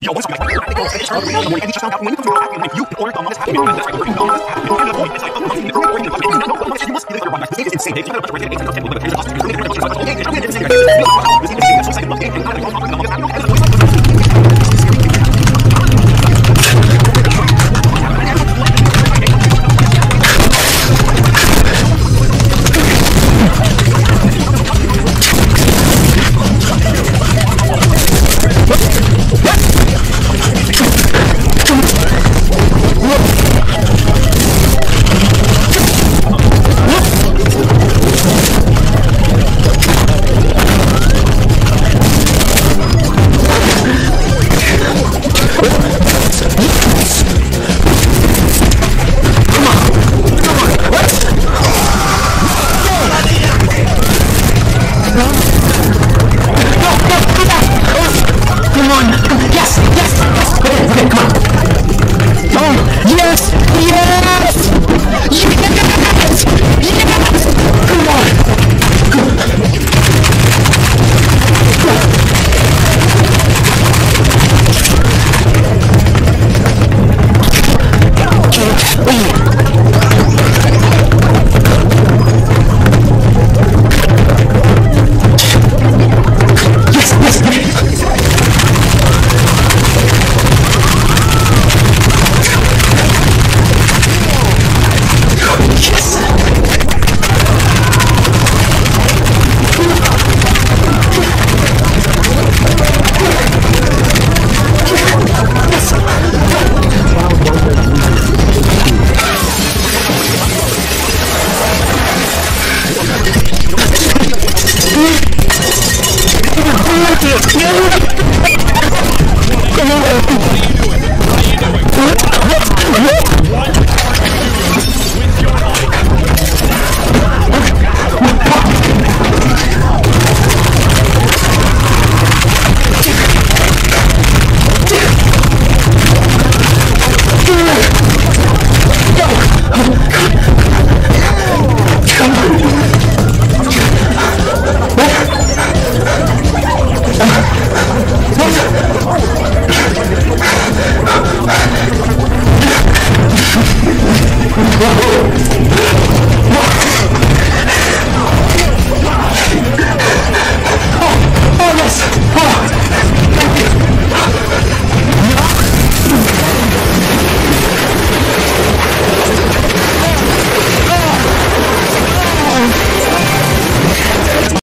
Yo, what's up, guys? I think I'll say this earlier in the morning, and he just found out when you come to your happy, you ordered on this happy, and that's right, you're on this happy. And the point is like, you must be the one. This is insane. If you know what you're getting, it's not 10 limit. Here's the cost. You're going to get